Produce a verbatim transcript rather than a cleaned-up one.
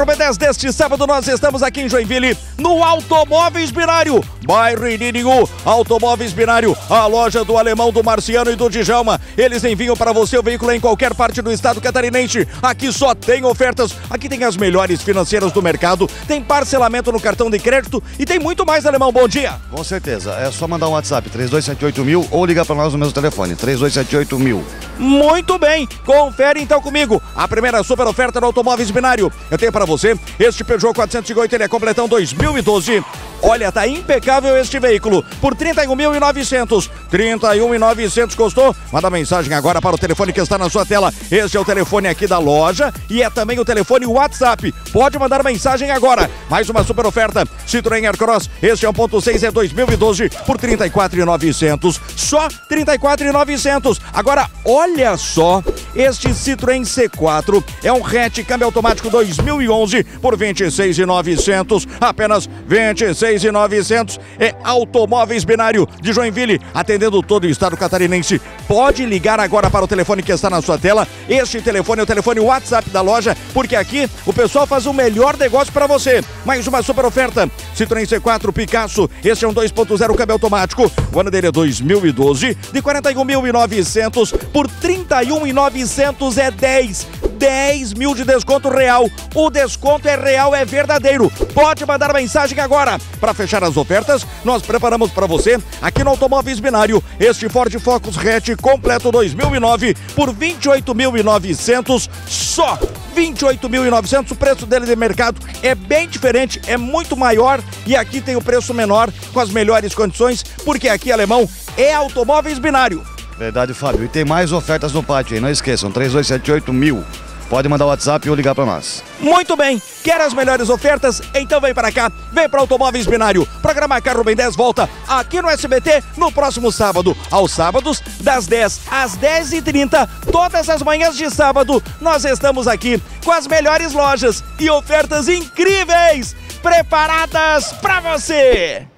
Carro B dez deste sábado nós estamos aqui em Joinville, no Automóveis Binário, bairro Iririnhu. Automóveis Binário, a loja do Alemão, do Marciano e do Djalma. Eles enviam para você o veículo em qualquer parte do estado catarinense. Aqui só tem ofertas, aqui tem as melhores financeiras do mercado, tem parcelamento no cartão de crédito e tem muito mais, Alemão. Bom dia. Com certeza, é só mandar um WhatsApp três dois sete oito mil ou ligar para nós no mesmo telefone, três dois sete oito mil. Muito bem, confere então comigo a primeira super oferta do Automóveis Binário. Eu tenho para você este Peugeot quatrocentos e cinquenta, ele é completão dois mil e doze. Olha, tá impecável este veículo, por trinta e um mil e novecentos. trinta e um mil e novecentos custou. Manda mensagem agora para o telefone que está na sua tela. Este é o telefone aqui da loja e é também o telefone WhatsApp. Pode mandar mensagem agora. Mais uma super oferta. Citroën Aircross, este é um ponto seis, é dois mil e doze por trinta e quatro mil e novecentos. Só trinta e quatro mil e novecentos. Agora, olha só, este Citroën C quatro é um hatch câmbio automático dois mil e onze por vinte e seis mil e novecentos. Apenas vinte e seis mil e novecentos. É Automóveis Binário de Joinville, atendendo todo o estado catarinense. Pode ligar agora para o telefone que está na sua tela. Este telefone é o telefone WhatsApp da loja, porque aqui o pessoal faz o melhor negócio para você. Mais uma super oferta. Citroën C quatro Picasso, este é um dois ponto zero câmbio automático. O ano dele é dois mil e doze, de quarenta e um mil e novecentos por trinta e um mil e novecentos. É dez. dez mil de desconto real. O desconto é real, é verdadeiro. Pode mandar mensagem agora. Para fechar as ofertas, nós preparamos para você, aqui no Automóveis Binário, este Ford Focus hatch completo dois mil e nove por vinte e oito mil e novecentos. Só vinte e oito mil e novecentos. O preço dele de mercado é bem diferente, é muito maior e aqui tem o preço menor com as melhores condições, porque aqui, Alemão, é Automóveis Binário. Verdade, Fábio. E tem mais ofertas no pátio aí, não esqueçam, três dois sete oito mil. Pode mandar o WhatsApp ou ligar para nós. Muito bem, quer as melhores ofertas? Então vem para cá, vem para Automóveis Binário. Programa Carro B dez volta aqui no S B T no próximo sábado. Aos sábados, das dez às dez e trinta, todas as manhãs de sábado, nós estamos aqui com as melhores lojas e ofertas incríveis preparadas para você.